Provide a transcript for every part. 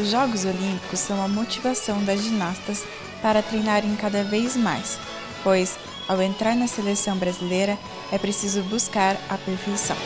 Os Jogos Olímpicos são a motivação das ginastas para treinarem cada vez mais, pois, ao entrar na seleção brasileira, é preciso buscar a perfeição.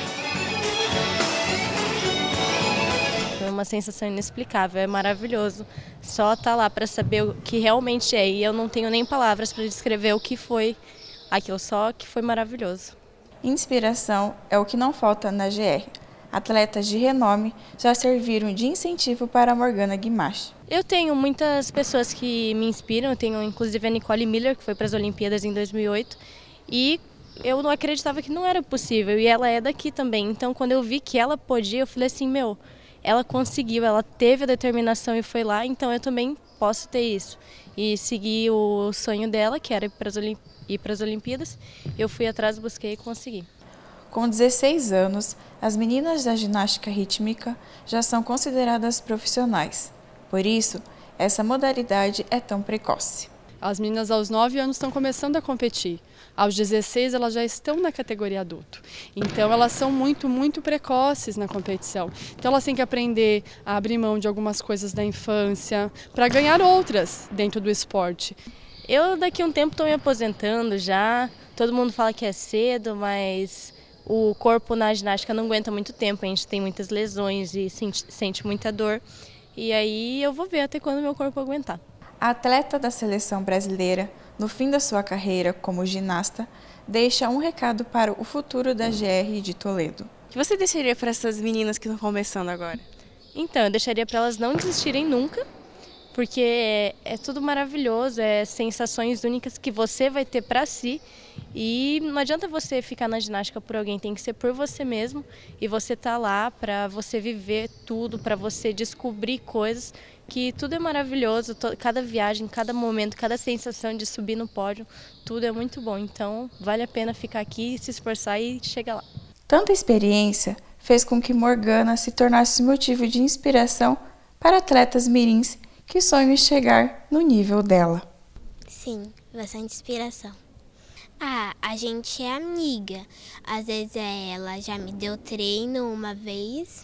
Foi uma sensação inexplicável, é maravilhoso. Só estar lá para saber o que realmente é, e eu não tenho nem palavras para descrever o que foi aquilo, só que foi maravilhoso. Inspiração é o que não falta na GR. Atletas de renome já serviram de incentivo para a Morgana Guimarães. Eu tenho muitas pessoas que me inspiram, eu tenho inclusive a Nicole Miller, que foi para as Olimpíadas em 2008, e eu não acreditava que não era possível, e ela é daqui também. Então quando eu vi que ela podia, eu falei assim, ela conseguiu, ela teve a determinação e foi lá, então eu também posso ter isso. E seguir o sonho dela, que era ir para as Olimpíadas, eu fui atrás, busquei e consegui. Com 16 anos, as meninas da ginástica rítmica já são consideradas profissionais. Por isso, essa modalidade é tão precoce. As meninas aos 9 anos estão começando a competir. Aos 16 elas já estão na categoria adulto. Então elas são muito precoces na competição. Então elas têm que aprender a abrir mão de algumas coisas da infância para ganhar outras dentro do esporte. Eu daqui a um tempo estou me aposentando já. Todo mundo fala que é cedo, mas o corpo na ginástica não aguenta muito tempo. A gente tem muitas lesões e sente muita dor. E aí eu vou ver até quando meu corpo aguentar. A atleta da seleção brasileira, no fim da sua carreira como ginasta, deixa um recado para o futuro da GR de Toledo. O que você deixaria para essas meninas que estão começando agora? Então, eu deixaria para elas não desistirem nunca, porque é tudo maravilhoso, é sensações únicas que você vai ter para si. E não adianta você ficar na ginástica por alguém, tem que ser por você mesmo. E você tá lá para você viver tudo, para você descobrir coisas, que tudo é maravilhoso, cada viagem, cada momento, cada sensação de subir no pódio, tudo é muito bom. Então vale a pena ficar aqui, se esforçar e chegar lá. Tanta experiência fez com que Morgana se tornasse motivo de inspiração para atletas mirins que sonham em chegar no nível dela. Sim, bastante inspiração. A gente é amiga. Às vezes ela já me deu treino uma vez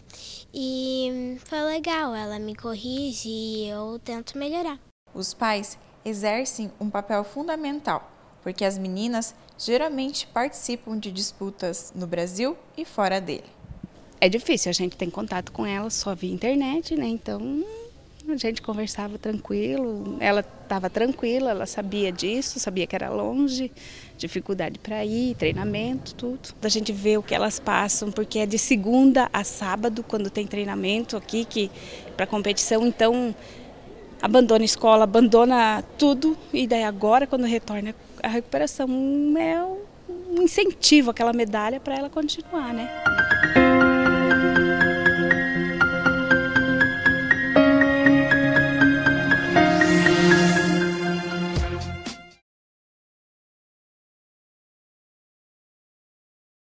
e foi legal. Ela me corrige e eu tento melhorar. Os pais exercem um papel fundamental, porque as meninas geralmente participam de disputas no Brasil e fora dele. É difícil, a gente tem contato com ela só via internet, né? Então a gente conversava tranquilo, ela estava tranquila, ela sabia disso, sabia que era longe, dificuldade para ir, treinamento, tudo. A gente vê o que elas passam, porque é de segunda a sábado, quando tem treinamento aqui, que para competição, então abandona a escola, abandona tudo, e daí agora, quando retorna, a recuperação é um incentivo, aquela medalha para ela continuar, né?